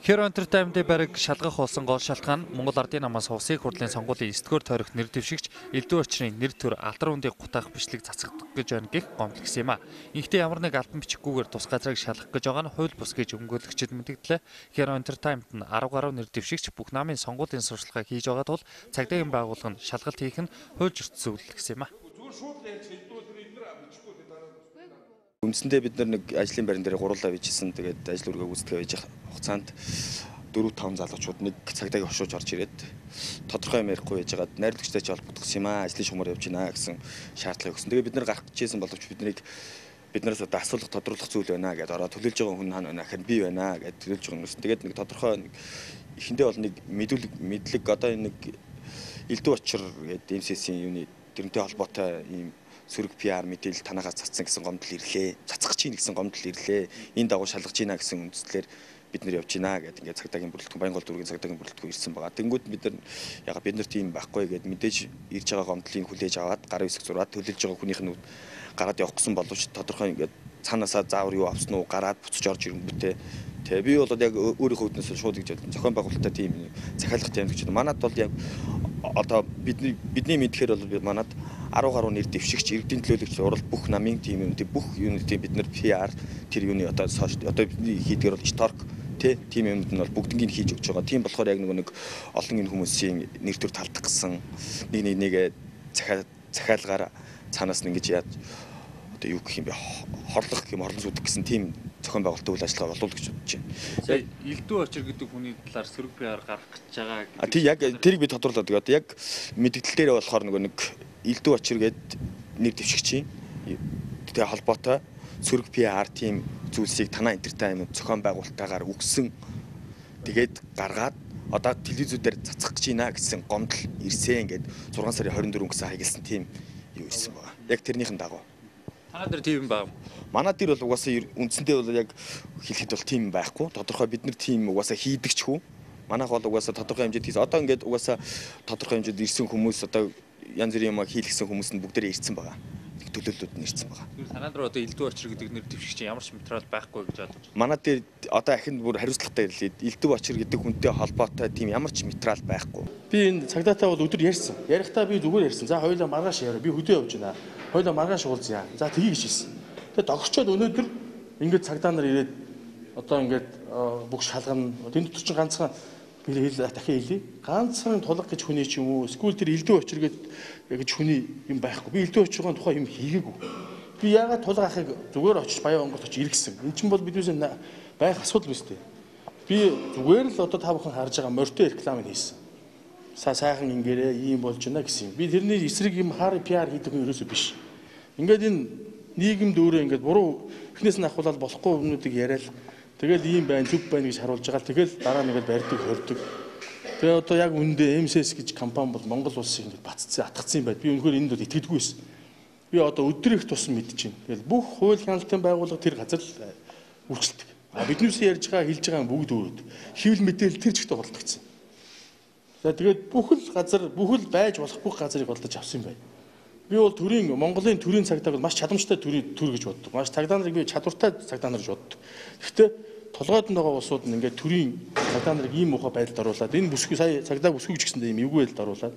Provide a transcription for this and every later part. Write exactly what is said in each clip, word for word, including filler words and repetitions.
Hero Entertainment бараг шалгах болсон гол шалтгаан Монгол Ардын намаас улсын хурлын сонгуулийн эсдгээр тойрох нэр дэвшигч Элдв очрын нэр төр алдар үндийг гутаах бичлэг цацгах гэж байна гэх гомдол гэсэн юм а. Инхдээ ямар нэг альбом бичгүүгээр тус газрыг шалгах гэж байгаа нь хууль бус гэж өмгөөлөгчд мэдгдлээ. Hero Entertainment нь арав гаруй нэр дэвшигч бүх намын сонгуулийн сурчлагыг хийж байгаа тул цагдаагийн байгууллага нь шалгалт хийх нь хууль зөрчсөн зүйл гэсэн юм а. Үндсэндээ бид нар нэг ажлын байран дээр гурлаа бичсэн. Тэгээд ажил үргээ гүйцэтгэж байж хугацаанд дөрөв таван залуучууд нэг цагдаагийн хошууж орж ирээд тодорхой юм ярихгүй байжгаад найрлагчтай ч холбогдсон юм аа, ажлын шугамар явж байна гэсэн шаардлагыг өгсөн. Тэгээд бид нар гарах гэжсэн боловч биднийг биднээс одоо асуулах тодруулах зүйл байна гэдээ ороо төлөөлж байгаа хүн хаана байна гэхэд би байна гэдээ төлөөлж байгаа юм. Тэгээд нэг тодорхой эхэндээ бол нэг мэдүүлэг мэдлэг одоо нэг Элдв очр гэдэг эм си эс-ийн юуны тэрнтэй холбоотой ийм сөрөг пи ар мэдээлэл танаагаар цацсан гэсэн гомдол ирлээ. Цацгах чинь гэсэн гомдол ирлээ. Энэ дагуу шалгаж гинэ гэсэн үндслээр бид нар явж гинэ гэдэг ингээд цагдаагийн бүрэлдэхүүн Баянгол дүүргийн цагдаагийн бүрэлдэхүүн ирсэн байгаа. Тэнгүүд бид нар яга бид нар тийм байхгүй гэдээ мэдээж ирж байгаа гомдлыг хүлээж аваад гарын хэсэг зураад төлөөлж байгаа хүнийх нь гараад явах гэсэн боловч тодорхой ингээд цаанаасаа заавар юу авсан уу гараад буцаж орж ирэнгүүтээ тэ би бол яг өөрийнхөө хөднөөс шууд гэж бодсон. Зохион байгуулалттай тийм захиалгах тийм гэж. Манад бол яг одоо бидний бидний мэдхээр бол манад арав гаруй нэр дэвшигч иргэдийн төлөөлөгч урал бүх намын тийм юм бүх юм тийм бид нар пи ар тэр юуны одоо одоо бидний хийдгэр бол шторк тийм юмд нь бол бүгднийг хийж өгч байгаа. Тийм болохоор яг нэг олон энэ хүмүүсийн нэр төр талдах гэсэн нэг нэг нэг захиал захиалгаар цаанаас нь ингэж яаж одоо юу гэх юм бэ хорлох юм хорлон зүдэх гэсэн тийм зохион байгуулалтын үйл ажиллагаа болов гэж бодож байна. Сая Элдв очр гэдэг хүний талаар сөрөг пи ар гарах гэж байгаа. А тий яг тэрийг би тодруулаад одоо яг мэдгдэл дээр болохоор нөгөө нэг Элдв очр гэдэг нэр дэвшигчийн тэгээ холбоотой сөрөг пи ар тийм зүйлсийг танаа entertainment зохион байгуулалтаагаар өгсөн тэгээд гаргаад одоо телевизүүдээр цацгах гэж байна гэсэн гомдол ирсэн ингээд зургаан сарын хорин дөрөв гэсэн хаягдсан тийм юу ирсэн байгаа. Яг тэрнийхэн дагуу. Танаа дээр тийм баг. Манай дээр бол угаасаа үндсэндээ бол яг хэлэхэд бол тийм байхгүй. Тодорхой бид нар тийм угаасаа хийдэгч хүү. Манайх бол угаасаа тодорхой хэмжээд хийсэн. Одоо ингээд угаасаа тодорхой хэмжээд ирсэн хүмүүс одоо янз бүрийн юм хийлгсэн хүмүүс нь бүгдээрээ ирсэн байгаа. Төлөөллүүд нь ирсэн байгаа. Танаа дээр одоо Элдв очр гэдэг нэр дэвшигч ямар ч материал байхгүй гэж бодож байна. Манай дээр одоо ахинд бүр хариуцлагатай ирлээ. Элдв очр гэдэг хүнтэй холбоотой тийм ямар ч материал байхгүй. Би энэ цагдаатай бол өдөр ярьсан. Ярихдаа би зүгээр ярьсан. За хоёулаа маргааш яриа. Би хөдөө явж байна. Хоёулаа маргааш уулзъя. За тгий гэж хэлсэн. Тэгээд догчоод өнөөдөр ингээд цагдаа нар ирээд одоо ингээд бүх шалгана. Тэнд дотор чинь ганцхан би хэл дахин хэлье. Ганцхан тулга гэж хүний ч юм уу эсвэл тэр Элдв очр гэж хүний юм байхгүй. Би Элдв очрын тухай юм хийгээгүй. Би яагаад тулга ахыг зүгээр очиж Баян Монголд очиж иргэсэн. Энэ чинь бол биднээс байх асуудал биз дээ. Би зүгээр л одоо та бүхэн харж байгаа морьтой рекламыг хийсэн. Са сайхан ингээрээ ийм болж байна гэсэн юм. Би тэрний эсрэг юм хар пи ар хийдэг хүн ерөөсөө биш. Ингээд энэ нийгэмд өөрөө ингээд буруу эхнээс нь ахуулаад болохгүй юмнуудыг яриад тэгэл ийм байна, зүг байна гэж харуулж байгаа. Тэгэл дараа нь ингээд барьдаг, хордог. Тэгээ одоо яг үндэ эм эс эс гэж компани бол Монгол улсыг ингээд батцсан, атгацсан юм байна. Би өнөхөр энд бол итгэдэггүй байсан. Би одоо өдөр их тусам мэдчихэв. Тэгэл бүх хууль хяналтын байгууллага тэр газар л үйлчлдэг. А биднээс ярьж байгаа, хэлж байгаа бүгд өөрөд. Хэвлэл мэдээлэл тэр чигтээ холдогдсон. За тэгээд бүх л газар, бүх л байж болох бүх газрыг олдож авсан юм байна. Би бол төрийн Монголын төрийн цагдааг маш чадамжтай төрийн төр гэж боддог. Маш цагдаа нарыг би чадвартай цагдаа нар гэж боддог. Гэхдээ толгойд нь байгаа улсууд нь ингээд төрийн цагдаа нарыг ийм муухай байдалд оруулаад энэ бүсгүй сая цагдаа бүсгүй ч гэсэндээ ийм эвгүй байдалд оруулаад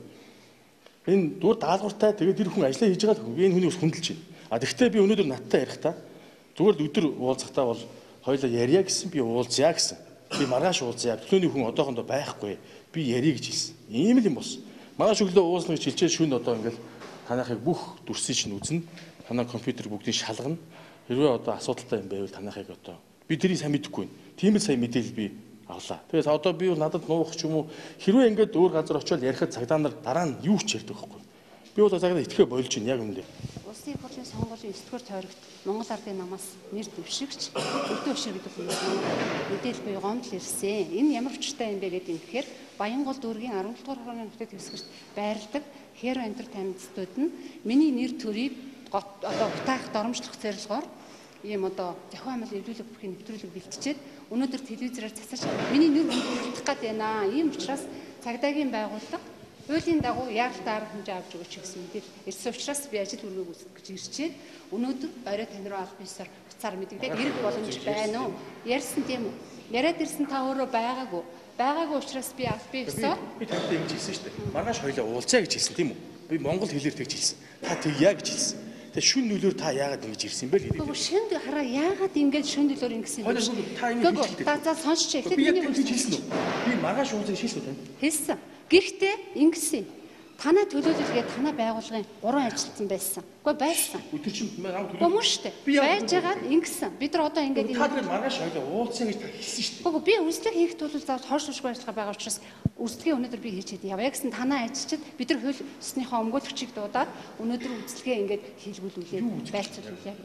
энэ дүр даалгавартай тэгээд тэр хүн ажиллаа хийж байгаа хүн энэ хүний ус хүндэлж байна. А тэгвэл би өнөөдөр надтай ярихдаа зүгээр л өдөр уулзахтаа бол хоёлаа ярья гэсэн би уулзъя гэсэн. Би маргааш уулзъя. Төлөөний хүн одоохондоо байхгүй. Би ярья гэж хэлсэн. Ийм л юм болсон. Маргааш өглөө уулзна гэж хэлчихээ шүн одоо ингээд танахыг бүх дүрсийг чинь үзнэ. Танаа компьютер бүгдийг шалгана. Хэрвээ одоо асуудалтай юм байвал танахыг одоо би тэрийг сайн мэдэхгүй байна. Тийм л сайн мэдээлэл би авлаа. Тэгээс одоо би бол надад нуух ч юм уу хэрвээ ингээд өөр газар очиод ярихад цагдаа нар дараа нь юу ч ярьдаг байхгүй. Би бол цагдаа итгэхэ болж байна яг үндэ. Улсын хурлын сонгуулийн эсдгээр тойрогт Монгол Ардын намаас нэр дэвшигч Элдв очр гэдэг хүмүүс мэдээлэл буюу гомдол ирсэн. Энэ ямар учиртай юм бэ гэдэг юм гэхээр Баянгол дүүргийн арван дугаар хорооны нутагт хэсгэрт байрладаг Hero Entertainment-д нь миний нэр төрийг одоо утаах доромжлох зорилгоор ийм одоо зохион амлын эвлүүлэг бүрхийн нэвтрүүлэг бэлтжээд өнөөдөр телевизээр цацаж миний нэр хүндэлэх гээд байна. Ийм учраас цагдаагийн байгууллага Хуулийн дагуу яаралтай арга хэмжээ авч өгөөч гэсэн мэдээлэл ирсэн учраас би ажил үргэлж үүсгэх гэж ирчээд өнөөдөр орой тань руу албан ёсоор буцаар мэдэгдээд ирэх боломж байна уу? Ярьсан тийм үү? Яриад ирсэн та өөрөө байгаагүй. Байгаагүй учраас би албан ёсоор Би тантай ингэж хэлсэн шүү дээ. Маргааш хоёлаа уулзъя гэж хэлсэн тийм үү? Би монгол хэлээр тэгж хэлсэн. Та тэгье гэж хэлсэн. Тэгээ шүн нөлөөр та яагаад ингэж ирсэн бэ гэдэг. Гэхдээ шүнд хараа яагаад ингэж шүнд нөлөөр ингэсэн юм бэ? Та ингэ хэлчихлээ. Та за сонсч эхлээд би яг миний тэгж хэлсэн үү? Би маргааш уулзъя шийсэн үү тань? хэлсэн. Гэхдээ ингэсэн. Танай төлөөлөлгээ танай байгууллагын гурван ажилтсан байсан. Гэхдээ байсан. Өдөр чинь намайг төлөв. Гомш штэ. Байж байгаа ингэсэн. Бид нар одоо ингэж Та тэр маргааш хоёлаа уулзъя гэж та хэлсэн шүү дээ. Гэхдээ би үзлэг хийх тул заавал хойш шушгүй ажиллагаа байгаа учраас үзлэгээ өнөөдөр би хийж чадъя. Яг гэсэн танай ажилчид бид нар хууль ёсныхоо өмгөөлөгчийг дуудаад өнөөдөр үзлэгээ ингэж хийлгүүлүүлээ. Байлцуулъя.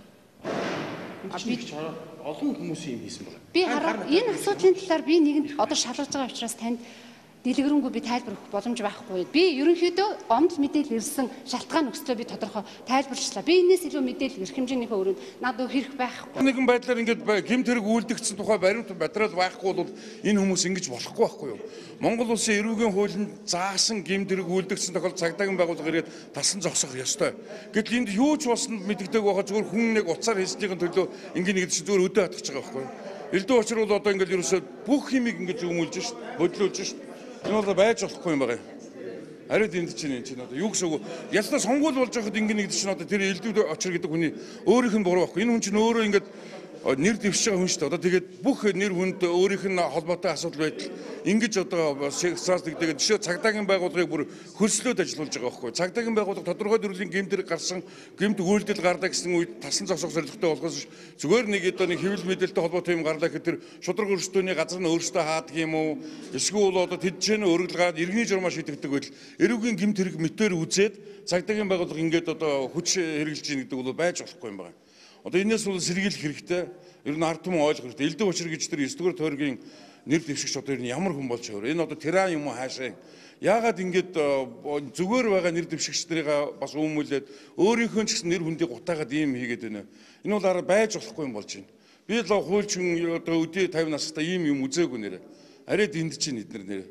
Би олон хүмүүсийн юм хийсэн байна. Би хараа энэ асуудлын талаар би нэгэнд одоо шалгаж байгаа учраас танд дэлгэрэнгүй би тайлбар өгөх боломж байхгүй. Би ерөнхийдөө гомдол мэдээлэл ирсэн шалтгаан өгслөө би тодорхой тайлбарчлаа. Би энэс илүү мэдээлэл эрх хэмжээнийхөө өрөөнд надад хэрэг байхгүй. Нэгэн байдлаар ингээд гэмт хэрэг үйлдэгдсэн тухай баримт материал байхгүй бол энэ хүмүүс ингэж болохгүй байхгүй юу? Монгол улсын эрүүгийн хуулинд заасан гэмт хэрэг үйлдэгдсэн тохиолдолд цагдаагийн байгууллага ирээд тасан зогсох ёстой. Гэтэл энд юу ч болсон мэддэг байгаа зүгээр хүн нэг уцаар хийснийхэн төлөө ингээд нэг чинь зүгээр өдөө хатгаж байгаа байхгүй юу? Элдв учир бол одоо ингээд ерөөсөө бүх хэмиг ингэж өмүүлж шít, бодлуулж шít. Энэ бол байж болохгүй юм байна. Ариуд энд чинь энэ чинь одоо юу гэсэн үг вэ? Ялтаа сонгуул болж байхад ингэ нэг чинь одоо тэр элдв очир гэдэг хүний өөрийнх нь буруу байхгүй. Энэ хүн чинь өөрөө ингээд нэр дэвшиж байгаа хүн шүү дээ. Одоо тэгээд бүх нэр хүнд өөрийнх нь холбоотой асуудал байтал ингэж одоо саас дэгдэгээд жишээ цагдаагийн байгууллагыг бүр хөлслөөд ажиллуулж байгаа байхгүй. Цагдаагийн байгууллага тодорхой төрлийн гэмтэр гарсан гэмт үйлдэл гарлаа гэсэн үед тасан зогсох зорилготой болохоос зүгээр нэг одоо нэг хэвлэл мэдээлэлтэй холбоотой юм гарлаа гэхэд тэр шудраг өрсөлдөөний газар нь өөрсдөө хаадаг юм уу? Эсвэл одоо тэдчээн өргөлгаад иргэний журмаа шийдэгдэг байтал эрүүгийн гэмт хэрэг мэтээр үзээд цагдаагийн байгууллага ингээд одоо хүч хэрэгжилж ийн гэдэг бол байж болохгүй юм байна. Одоо энэс бол сэргийлэх хэрэгтэй. Ер нь ард түмэн ойлгох хэрэгтэй. Элдв учир гэж тэр девдүгээр тойргийн нэр дэвшигч одоо ер нь ямар хүн болж байгаа вэ? Энэ одоо тиран юм уу хаашаа? Яагаад ингэж зүгээр байгаа нэр дэвшигч нарыг бас өмүүлээд өөрийнхөө ч гэсэн нэр хүндийг гутаагаад ийм хийгээд байна. Энэ бол арга байж болохгүй юм болж байна. Би л хуульчин одоо өдөө тавь настай ийм юм үзээгүй нэрэ. Арайд энд чинь эднэр нэрэ.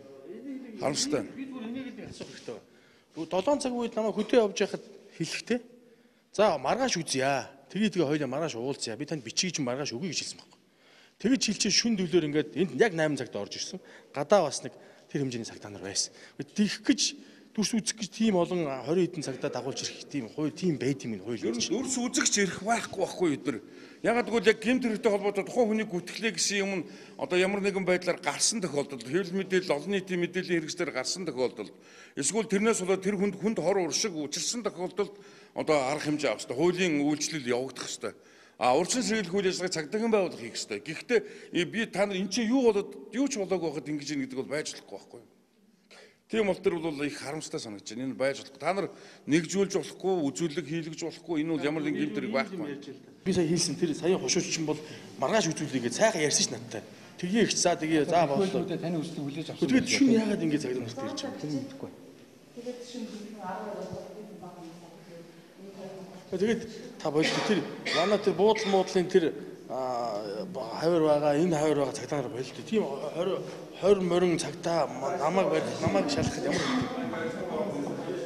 Харамстай. Би зүгээр энийг л асуух хэрэгтэй байна. долоон цаг үед намайг хөдөө явж байхад хэлэхдээ за маргааш үзье. Тэгээ тэгээ хоёлаа маргааш уулзъя. Би танд бичиж маргааш өгье гэж хэлсэн байхгүй. Тэгэж хэлчихээ шүн дөглөөр ингээд энд яг найман цагт орж ирсэн. Гадаа бас нэг тэр хэмжээний цагтаа нар байсан. Тэгэх гэж дүрс үзэх гэж тийм олон хорин хэдэн цагтаа дагуулж ирэх тийм хууль тийм байд юм энэ хууль. Дүрс үзэгч ирэх байхгүй байхгүй эдгээр. Ягаад гэвэл яг гэмт хэрэгтэй холбоотой тухайн хүний гүтгэлээ гэсэн юм нь одоо ямар нэгэн байдлаар гарсан тохиолдолд хэвлэл мэдээлэл олон нийтийн мэдээллийн хэрэгслээр гарсан тохиолдолд эсвэл тэрнээс болоод тэр хүнд хүнд хор уршиг учирсан тохиолдолд одоо арга хэмжээ авах хэрэгтэй. Хуулийн үйлчлэл явагдах хэрэгтэй. А урьдчилан сэргийлэх үйл ажиллагааг цагдаагийн байгууллага хийх хэрэгтэй. Гэхдээ би та нар эн чинь юу болоод юу ч болоогүй байхад ингэж ийн гэдэг бол байж болохгүй байхгүй. Тийм бол тэр бол их харамстай санагдаж байна. Энэ байж болохгүй. Та нар нэгжүүлж болохгүй, үзүүлэг хийлгэж болохгүй. Энэ бол ямар нэгэн гэмт хэрэг байхгүй. Би сая хэлсэн тэр саяын хошууч чинь бол маргааш үзүүлээгээ цайхан ярьсан ш надтай. Тэгээ их за тэгээ за боллоо. Таны үслийг хүлээж авсан. Тэгээд шүн яагаад ингэ цагдаа нарт ирж байгаа. Тэр мэдэхгүй. Тэгээд та болд тэр манай тэр буудлын муудлын тэр хавар байгаа энэ хавар байгаа цагдаа нар болд. Тийм тwenty морин цагдаа намайг намайг шалгахад ямар